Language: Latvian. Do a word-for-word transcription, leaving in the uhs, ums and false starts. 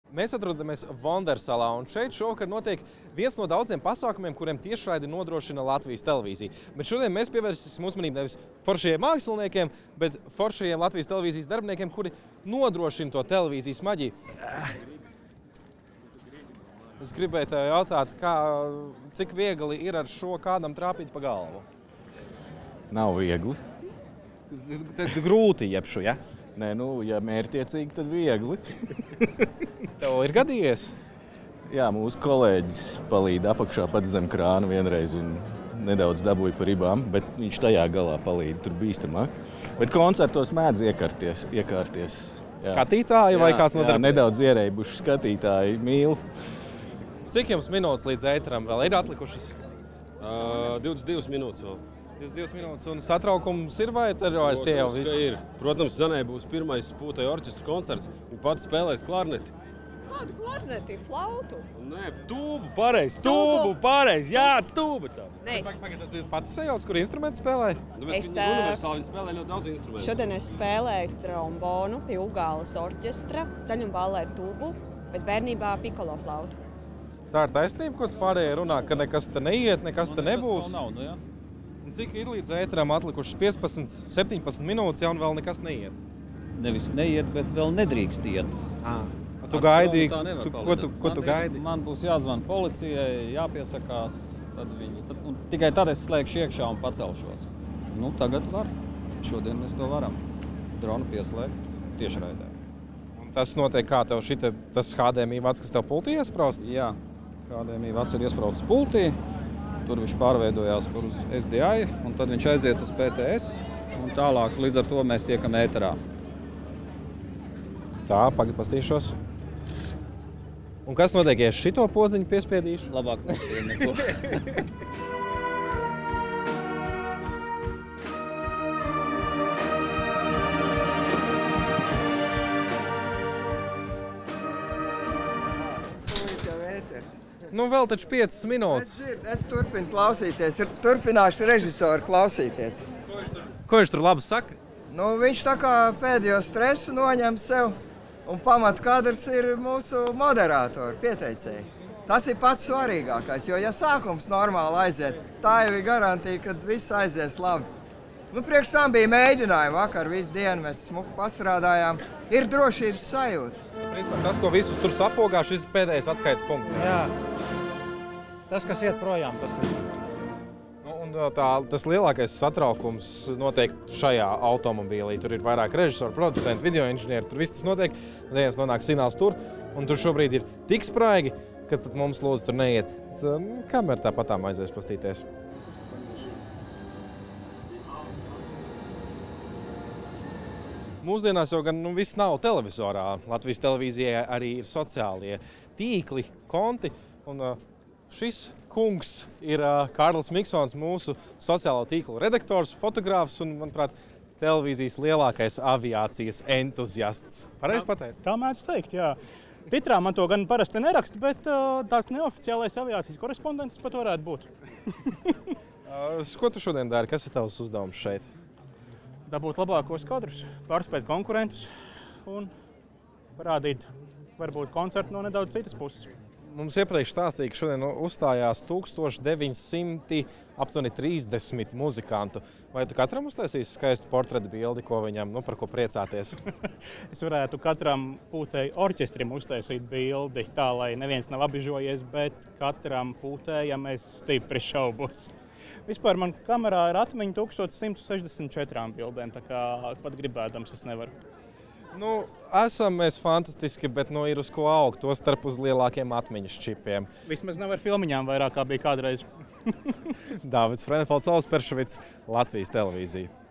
Mēs atrodamies Vondersalā, un šeit šovakar notiek viens no daudziem pasākumiem, kuriem tiešraidi nodrošina Latvijas televīzija. Bet šodien mēs pievērsīsim uzmanību nevis foršajiem māksliniekiem, bet foršajiem Latvijas televīzijas darbiniekiem, kuri nodrošina to televīzijas maģiju. Es gribēju tev jautāt, kā, cik viegli ir ar šo kādam trāpīt pa galvu? Nav viegli. Tad grūti jebšu, ja? Nē, nu, ja mērķtiecīgi, tad viegli. Tev ir gadījies? Jā, mūsu kolēģis palīd apakšā pats zem krāna vienreiz un nedaudz dabūja par ribām, bet viņš tajā galā palīd, tur bīstamāk. Bet koncertos mēdz iekārties. iekārties. Jā. Skatītāji vai jā, kāds no jā, darbiem? Nedaudz ierēbuši skatītāji mīl. Cik jums minūtes līdz ēteram vēl ir atlikušas? Uh, divdesmit divas minūtes vēl. divdesmit divas minūtes, un satraukums ir vai tad vairs tie jau Protams, viss? ka ir. Protams, Zanai būs pirmais Pūtēju orķestra koncerts. Viņa pati spēlēs klarneti. Kādu klarneti? Flautu? Nē, tūbu, pareiz, tūbu, pareiz, jā, tūba tā. Nē. Pagaid, tas ir pati sajauc, kur instrumenti spēlē? Tāpēc, Es, ka ā, universāli viņa spēlē ļoti daudz instrumentus. Šodien es spēlēju trombonu pie Ugāles orķestra, Zaļumballē tubu, bet bērnībā pikolo flautu. Tā ir taisnība, ko tu pārējie runā, ka nekas te neiet, nekas te nebūs. Nav, nu, jā. Un cik ir līdz ēteram atlikušas piecpadsmit, septiņpadsmit minūtes, ja un vēl nekas neiet? Nevis neiet, bet vēl nedrīkst iet. À. Tu gaidi, Tā nevar tu, ko palidot. tu, ko tu Man ir- gaidi? Man būs jāzvan policijai, jāpiesakās, tad viņi, tad, un tikai tad es slēgšu iekšā un pacelšos. Nu, tagad var. Šodien mēs to varam. Dronu pieslēgt tiešraidē. Un tas notiek kā tev šita, tas H D M I vats, kas tev pultī iesprausts? Jā, kādiem vats ir iesprauts pultī, tur viņš pārveidojās uz S D I, un tad viņš aiziet uz P T S, un tālāk līdz ar to mēs tiekam ēterā. Tā, pagad pastīšos. Un kas notiek, ja es šito podziņu piespiedīšu? Labāk nepien neko. Nu, vēl taču piecas minūtes. Es, dzirdu, es turpinu klausīties, turpināšu režisoru klausīties. Ko viņš tur labi saka? Nu, viņš tā kā pēdējo stresu noņem sev, un pamat kadrs ir mūsu moderatori, pieteicēji. Tas ir pats svarīgākais, jo ja sākums normāli aiziet, tā jau ir garantija, ka viss aizies labi. Nu, priekš tam bija mēģinājumi vakar, visu dienu mēs smuku pastrādājām. Ir drošības sajūta. Principā, tas, ko visus tur sapogā, šis pēdējais atskaites punkts. Jā, tas, kas iet projām, tas ir. Nu, un tā, tas lielākais satraukums notiek šajā automobīlī. Tur ir vairāk režisoru, producentu, video inženieri, tur viss tas notiek. Tad viens nonāk signāls tur, un tur šobrīd ir tik spraigi, ka pat mums lūdzu tur neiet. Kamēr tāpatām aizies pastīties. Mūsdienās jau gan nu, viss nav televizorā. Latvijas televīzijai arī ir sociālie tīkli, konti. Un uh, šis kungs ir uh, Kārlis Miksons, mūsu sociālo tīklu redaktors, fotogrāfs un, manuprāt, televīzijas lielākais aviācijas entuziasts. Pareizi pateicu? Tā mēdz teikt, jā. Titrā man to gan parasti neraksta, bet uh, tās neoficiālais aviācijas korespondents pat varētu būt. uh, ko tu šodien dari? Kas ir tavs uzdevums šeit? Dabūt labākos kadrus, pārspēt konkurentus un parādīt varbūt koncertu no nedaudz citas puses. Mums iepriekš stāstīja, ka šodien uzstājās tūkstoš deviņi simti aptuveni trīsdesmit muzikantu. Vai tu katram uztaisīsi skaistu portretu bildi, ko viņam, nu, par ko priecāties? Es varētu katram Pūtēju orķestrim uztaisīt bildi tā, lai neviens nav apbižojies, bet katram pūtējam es stipri šaubos. Vispār man kamerā ir atmiņa tūkstoš simt sešdesmit četrām bildēm, tā kā pat gribēdams es nevaru. Nu, esam mēs fantastiski, bet nu, ir uz ko augt, to starp uz lielākiem atmiņas čipiem. Vismaz nav ar filmiņām vairāk, kā bija kādreiz. Dāvids Frenfelds, Ols Peršovits, Latvijas televīzija.